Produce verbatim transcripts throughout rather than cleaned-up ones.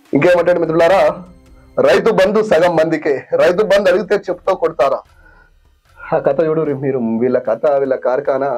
ఇంకేమంటాడు మిత్రులారా, రైతు బంధు సగం మందికే, రైతు బంధు అడిగితే చెప్తూ కొడతారా? ఆ కథ చూడు మీరు, వీళ్ళ కథ వీళ్ళ కార్ఖానా.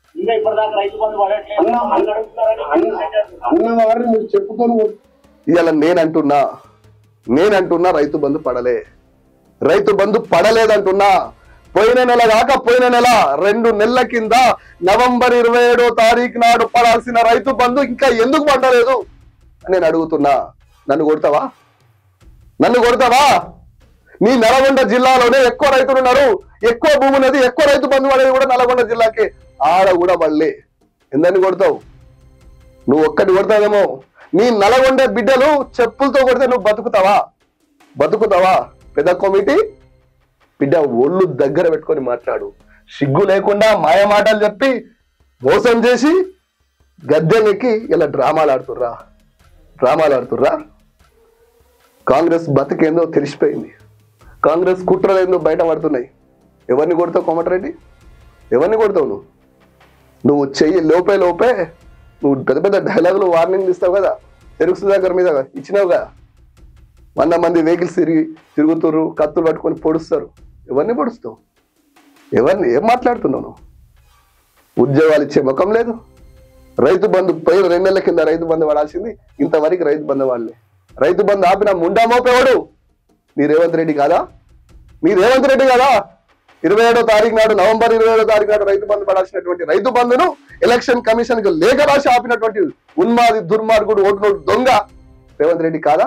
ఇవాళ నేనంటున్నా నేనంటున్నా రైతు బంధు పడలే, రైతు బంధు పడలేదంటున్నా. పోయిన నెల కాక పోయిన నెల రెండు నెలల కింద నవంబర్ ఇరవై ఏడో తారీఖు నాడు పడాల్సిన రైతు బంధు ఇంకా ఎందుకు పడలేదు నేను అడుగుతున్నా. నన్ను కొడతావా? నన్ను కొడతావా? నీ నల్గొండ జిల్లాలోనే ఎక్కువ రైతులు ఉన్నారు, ఎక్కువ భూమి ఉన్నది, ఎక్కువ రైతు బంధు పడేది కూడా నల్గొండ జిల్లాకి. ఆడ కూడా పడలే. ఎందని కొడతావు? నువ్వు ఒక్కటి కొడతావేమో. నీ నల్గొండ బిడ్డలు చెప్పులతో కొడితే నువ్వు బతుకుతావా? బతుకుతావా? పెద్ద కమిటీ బిడ్డ ఒళ్ళు దగ్గర పెట్టుకొని మాట్లాడు. సిగ్గు లేకుండా మాయ మాటలు చెప్పి మోసం చేసి గద్దెనెక్కి ఇలా డ్రామాలు ఆడుతుర్రా, డ్రామాలు ఆడుతుర్రా. కాంగ్రెస్ బతికేందో తెలిసిపోయింది, కాంగ్రెస్ కుట్రలు ఏందో బయట పడుతున్నాయి. ఎవరిని కొడతావు కోమటిరెడ్డి? ఎవరిని కొడతావు నువ్వు? నువ్వు చెయ్యి లోపే లోపే నువ్వు పెద్ద పెద్ద డైలాగులు వార్నింగ్ ఇస్తావు కదా, తెలుగు సుధాకర్ మీద ఇచ్చినావు కదా. వంద మంది వెహికల్స్ తిరిగి తిరుగుతురు, కత్తులు పట్టుకొని పొడుస్తారు. ఎవరిని పొడుస్తావు? ఎవరిని ఏం మాట్లాడుతున్నావు నువ్వు? ఉద్యోగాలు ఇచ్చే ముఖం లేదు. రైతు బంధు పైన రెండు నెలల కింద రైతు బంధు పడాల్సింది, ఇంతవరకు రైతు బంధు వాళ్ళే. రైతు బంధు ఆపిన ముండా మోపేవాడు మీ రేవంత్ రెడ్డి కాదా? మీ రేవంత్ రెడ్డి కాదా? ఇరవై ఏడో తారీఖు నాడు నవంబర్ ఇరవై ఏడో తారీఖు నాడు రైతు బంధు పడాల్సినటువంటి రైతు బంధును ఎలక్షన్ కమిషన్ కు లేఖ రాసి ఆపినటువంటి ఉన్మాది దుర్మార్గుడు ఓటు నోటు దొంగ రేవంత్ రెడ్డి కాదా?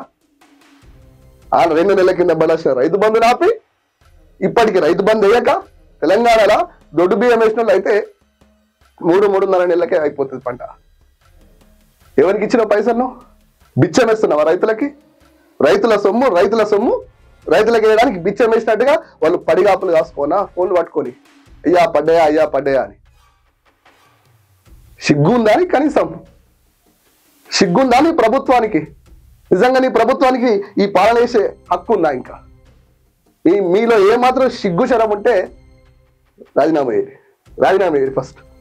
ఆ రెండు నెలల కింద పడాల్సిన రైతు బంధును ఆపి ఇప్పటికి రైతు బంధు వేయక తెలంగాణలో దొడ్డు బియ్యం వేసిన వాళ్ళు అయితే మూడు మూడున్నర నెలలకే అయిపోతుంది పంట. ఎవరికి ఇచ్చిన పైసలను బిచ్చం వేస్తున్నావా రైతులకి? రైతుల సొమ్ము రైతుల సొమ్ము రైతులకు వేయడానికి బిచ్చం వేసినట్టుగా వాళ్ళు పడిగాపులు కాసుకోనా ఫోన్లు పట్టుకొని అయ్యా పడ్డాయా అయ్యా పడ్డాయా అని. సిగ్గుందా కనీసం? సిగ్గుందా నీ ప్రభుత్వానికి? నిజంగా నీ ప్రభుత్వానికి ఈ పాలన వేసే హక్కు ఉందా? ఇంకా ఈ మీలో ఏమాత్రం సిగ్గు శరం ఉంటే రాజీనామా చేయండి, రాజీనామా చేయండి ఫస్ట్.